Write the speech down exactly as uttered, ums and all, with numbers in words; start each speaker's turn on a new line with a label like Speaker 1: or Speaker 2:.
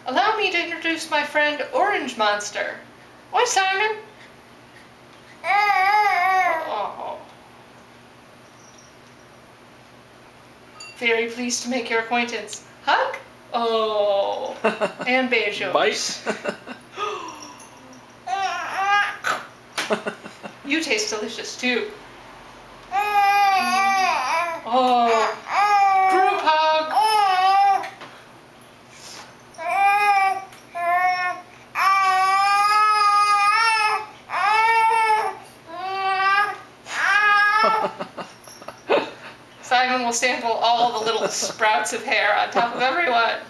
Speaker 1: Allow me to introduce my friend Orange Monster. Oi, Simon. Oh. Very pleased to make your acquaintance. Hug? Oh. And Beijo.
Speaker 2: Bite?
Speaker 1: You taste delicious too. Oh. Group hug. Simon will sample all the little sprouts of hair on top of everyone.